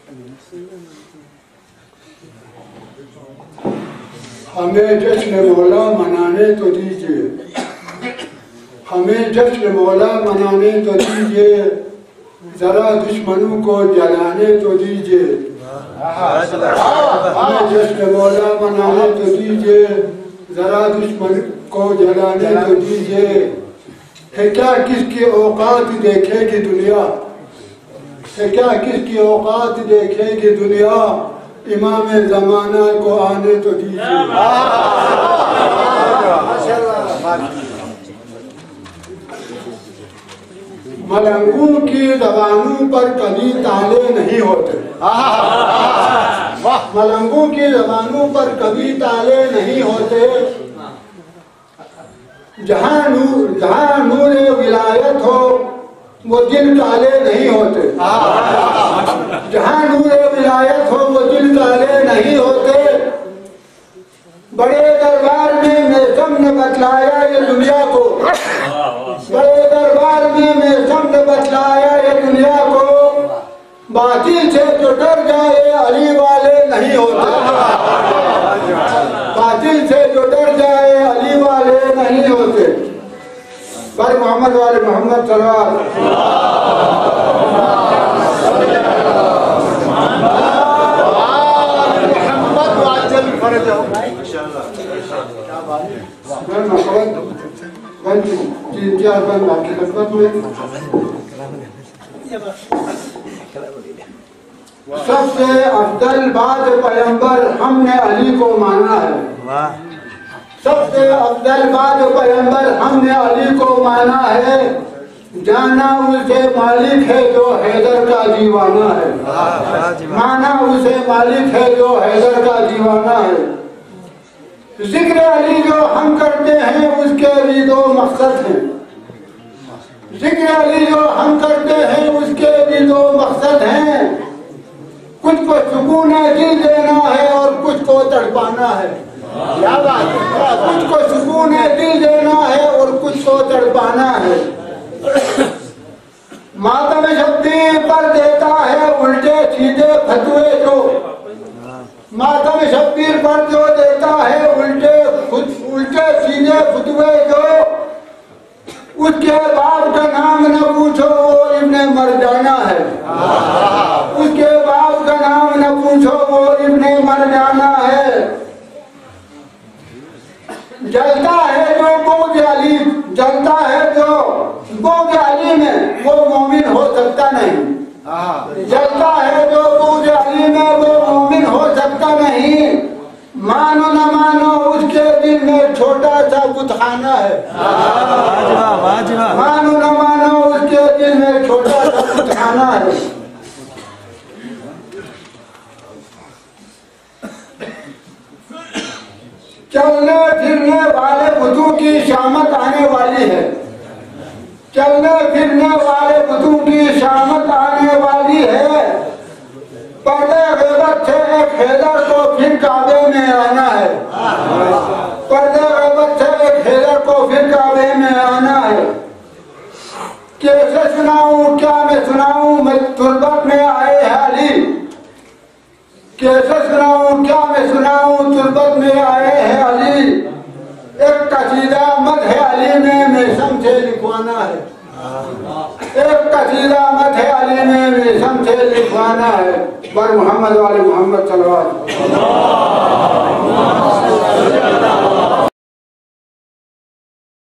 ہمیں جشن مولا منانے تو دیجئے، ہمیں جشن مولا منانے تو دیجئے، ذرا دشمنوں کو جلانے تو دیجئے، ہمیں جشن مولا منانے تو دیجئے، ذرا دشمن کو جلانے تو دیجئے۔ ہے کیا کس کی اوقات دیکھے گی دنیا، ہے کیا کس کی اوقات دیکھے گی دنیا، امام زمانہ کو آنے تو دیجئے۔ ملنگوں کی زبانوں پر کبھی تالے نہیں ہوتے، ملنگوں کی زبانوں پر کبھی تالے نہیں ہوتے، جہاں نور ولایت ہو وہ دل کالے نہیں ہوتے، جہاں نور ولایت ہو وہ دل کالے نہیں ہوتے۔ بڑے دربار میں میثم نے بتلایا یہ دنیا کو، بڑے دربار میں میثم نے بتلایا یہ دنیا کو، باطل سے جو ڈر جائے علی والے نہیں ہوتے، باطل سے جو ڈر جائے علی والے نہیں ہوتے۔ پر محمد والے محمد صلی اللہ علیہ سب سے افضل بعد پیغمبر ہم نے علی کو مانا ہے، سب سے افضل بعد پیغمبر ہم نے علی کو مانا ہے، جانا اسے مالک ہے جو حیدر کا دیوانہ ہے، مانا اسے مالک ہے جو حیدر کا دیوانہ ہے۔ ذکر علی جو ہم کرتے ہیں اس کے بھی دو مقصد ہیں، ذکر علی جو ہم کرتے ہیں اس کے بھی دو مقصد ہیں، کچھ کو سکون دل دینا ہے اور کچھ کو تڑپانا ہے، کچھ کو سکون دل دینا ہے اور کچھ کو تڑپانا ہے۔ ماتم شبیر پر دیتا ہے الٹے سیدھے فتوے جو، ماتم شبیر پر جو دیتا ہے الٹے سیدھے فتوے جو، اس کے باپ کا نام نہ پوچھو وہ ابن مرجانہ ہے، اس کے باپ کا نام نہ پوچھو وہ ابن مرجانہ ہے۔ جلتا ہے جو بغض علی، جلتا ہے جو بغض علی میں وہ مومن ہو سکتا نہیں، جلتا ہے جو بغض علی میں وہ مومن ہو سکتا نہیں۔ مانو نہ مانو اس کے دل میں چھوٹا سا بت خانہ ہے، مانو نہ مانو اس کے دل میں چھوٹا سا بت خانہ ہے۔ چلنے پھرنے والے بتوں کی شامت آنے والی ہے، چلنے پھرنے والے بتوں کی شامت آنے والی ہے، پردے غیبت سے ایک حیدر کو پھر کعبے میں آنا ہے، پردے غیبت سے ایک حیدر کو پھر کعبے میں آنا ہے۔ کیسے سناؤں کیا میں سناؤں میں تربت میں آئے ہیں علی، کیسے سناؤں کیا میں سناؤں تربت میں آئے ہیں علی، ایک قصیدہ مدح علی میں میثم سے لکھوانا ہے، ایک قصیدہ مدح علی میں میثم سے لکھوانا ہے۔ بر محمد والے محمد صلی اللہ علیہ وسلم۔